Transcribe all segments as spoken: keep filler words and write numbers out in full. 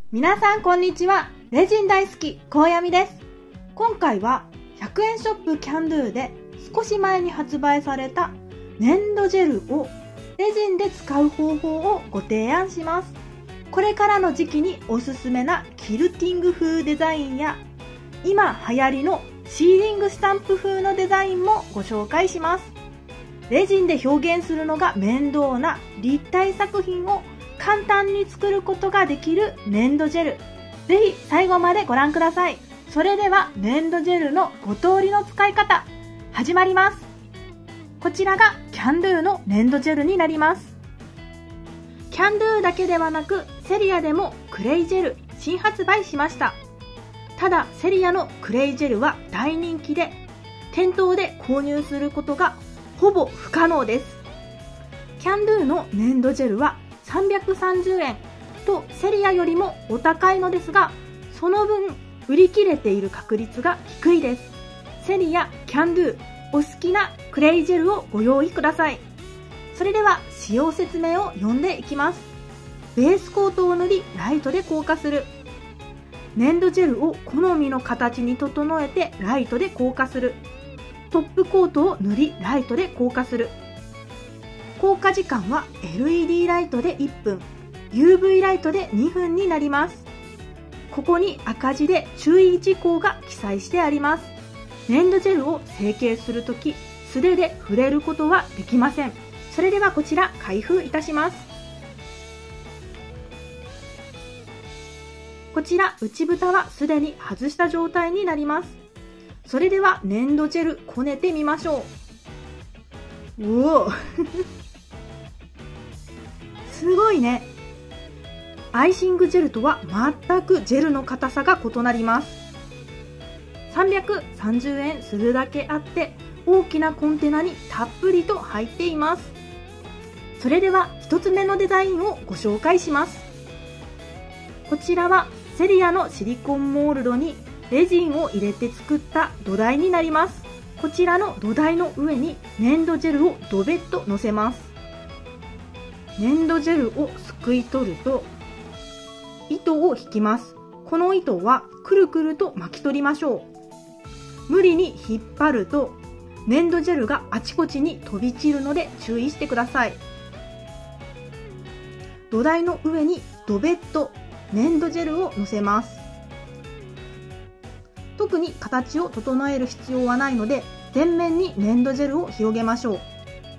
皆さんこんにちは。レジン大好き、こうやみです。今回はひゃくえんショップキャンドゥで少し前に発売された粘土ジェルをレジンで使う方法をご提案します。これからの時期におすすめなキルティング風デザインや今流行りのシーリングスタンプ風のデザインもご紹介します。レジンで表現するのが面倒な立体作品を簡単に作ることができる粘土ジェル。ぜひ最後までご覧ください。それでは粘土ジェルのご通りの使い方、始まります。こちらがキャンドゥの粘土ジェルになります。キャンドゥだけではなくセリアでもクレイジェル新発売しました。ただセリアのクレイジェルは大人気で店頭で購入することがほぼ不可能です。キャンドゥの粘土ジェルはさんびゃくさんじゅうえんとセリアよりもお高いのですが、その分売り切れている確率が低いです。セリア、キャンドゥ、お好きなクレイジェルをご用意ください。それでは使用説明を読んでいきます。ベースコートを塗りライトで硬化する。粘土ジェルを好みの形に整えてライトで硬化する。トップコートを塗りライトで硬化する。硬化時間は エルイーディー ライトでいっぷん、ユーブイ ライトでにふんになります。ここに赤字で注意事項が記載してあります。粘土ジェルを成形するとき、素手で触れることはできません。それではこちら開封いたします。こちら内蓋はすでに外した状態になります。それでは粘土ジェルこねてみましょう。うおすごいね。アイシングジェルとは全くジェルの硬さが異なります。さんびゃくさんじゅうえんするだけあって大きなコンテナにたっぷりと入っています。それではひとつめのデザインをご紹介します。こちらはセリアのシリコンモールドにレジンを入れて作った土台になります。こちらの土台の上に粘土ジェルをドベッと乗せます。粘土ジェルをすくい取ると糸を引きます。この糸はくるくると巻き取りましょう。無理に引っ張ると粘土ジェルがあちこちに飛び散るので注意してください。土台の上にドベッと粘土ジェルを乗せます。特に形を整える必要はないので全面に粘土ジェルを広げましょう。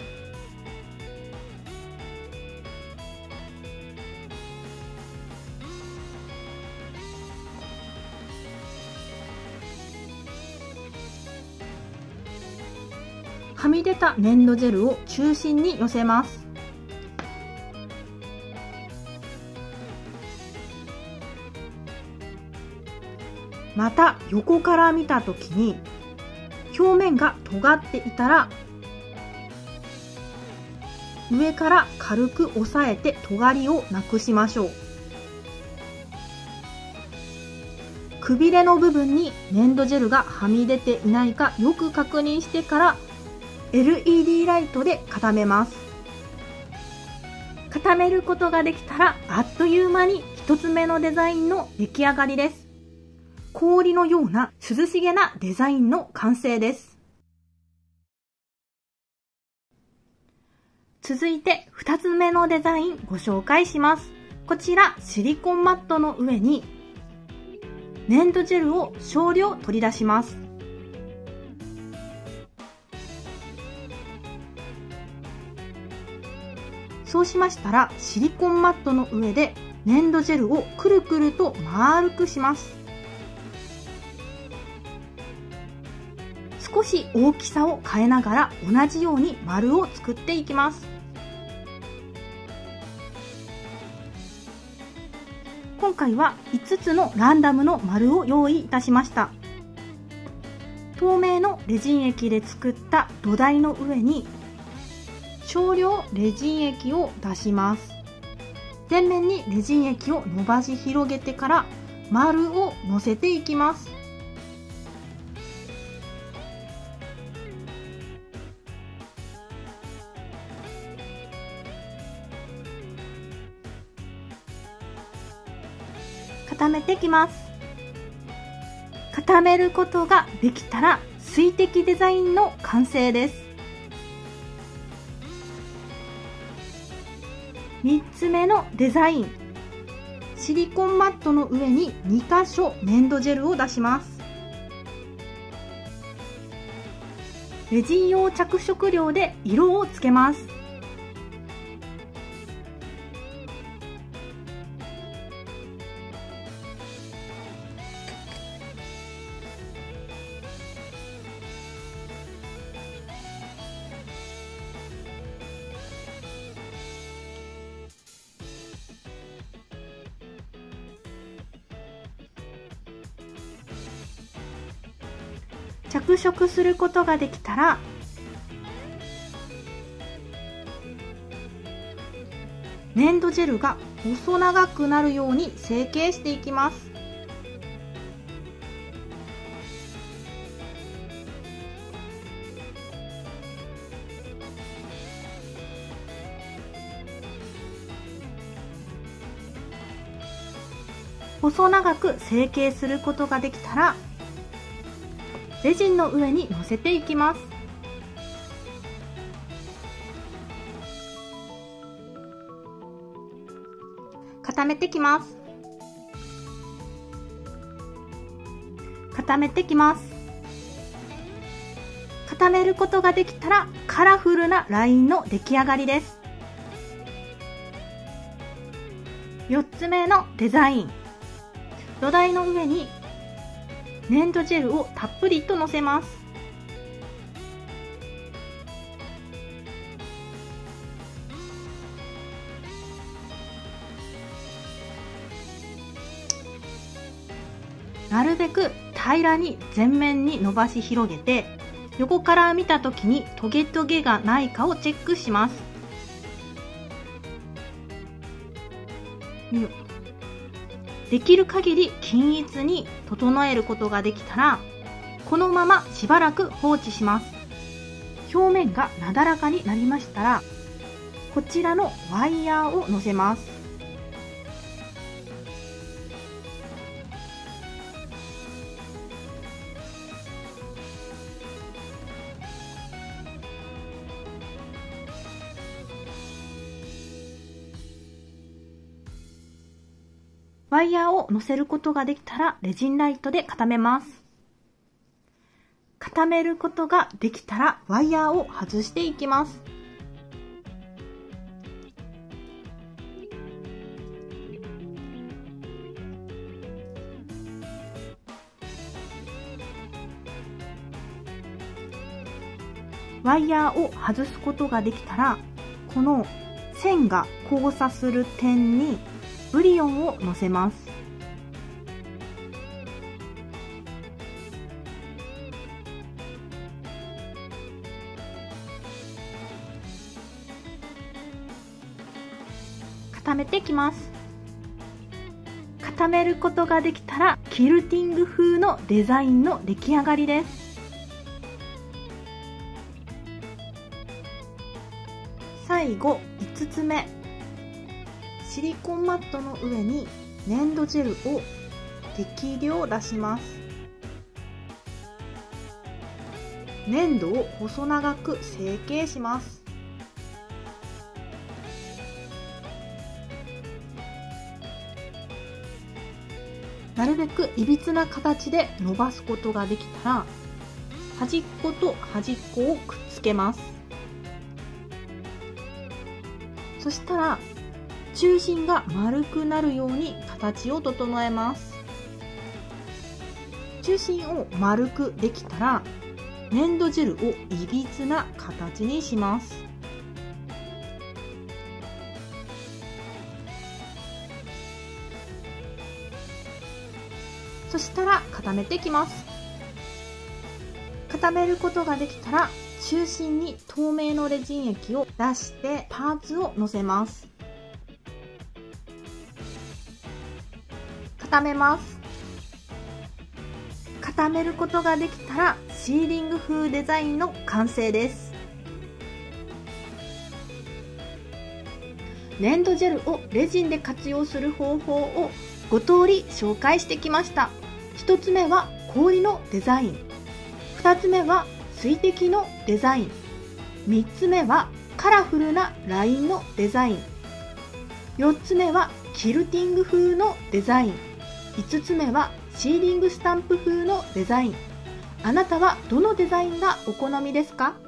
はみ出た粘土ジェルを中心に寄せます。また横から見たときに表面が尖っていたら上から軽く押さえて尖りをなくしましょう。くびれの部分に粘土ジェルがはみ出ていないかよく確認してからエルイーディー ライトで固めます。固めることができたらあっという間にひとつめのデザインの出来上がりです。氷のような涼しげなデザインの完成です。続いてふたつめのデザインご紹介します。こちらシリコンマットの上に粘土ジェルを少量取り出します。そうしましたらシリコンマットの上で粘土ジェルをくるくると丸くします。少し大きさを変えながら同じように丸を作っていきます。今回はいつつのランダムの丸を用意いたしました。透明のレジン液で作った土台の上に少量レジン液を出します。全面にレジン液を伸ばし広げてから丸を乗せていきます。 固めていきます。固めることができたら水滴デザインの完成です。みっつめのデザイン、シリコンマットの上ににかしょ粘土ジェルを出します。レジン用着色料で色をつけます。着色することができたら、粘土ジェルが細長くなるように成形していきます。細長く成形することができたら、レジンの上に乗せていきます。固めてきます。固めてきます。固めることができたらカラフルなラインの出来上がりです。よっつめのデザイン、土台の上に粘土ジェルをたっぷりとのせます。なるべく平らに全面に伸ばし広げて、横から見た時にトゲトゲがないかをチェックします。よっできる限り均一に整えることができたら、このまましばらく放置します。表面がなだらかになりましたら、こちらのワイヤーを乗せます。ワイヤーを乗せることができたらレジンライトで固めます。固めることができたらワイヤーを外していきます。ワイヤーを外すことができたら、この線が交差する点にブリオンをのせます。固めていきます。固めることができたらキルティング風のデザインの出来上がりです。最後いつつめ、シリコンマットの上に粘土ジェルを適量出します。粘土を細長く成形します。なるべくいびつな形で伸ばすことができたら、端っこと端っこをくっつけます。そしたら中心が丸くなるように形を整えます。中心を丸くできたら、粘土ジェルをいびつな形にします。そしたら固めていきます。固めることができたら、中心に透明のレジン液を出してパーツを乗せます。固めます。固めることができたらシーリング風デザインの完成です。粘土ジェルをレジンで活用する方法をご通り紹介してきました。ひとつめは氷のデザイン、ふたつめは水滴のデザイン、みっつめはカラフルなラインのデザイン、よっつめはキルティング風のデザイン、いつつめはシーリングスタンプ風のデザイン。あなたはどのデザインがお好みですか？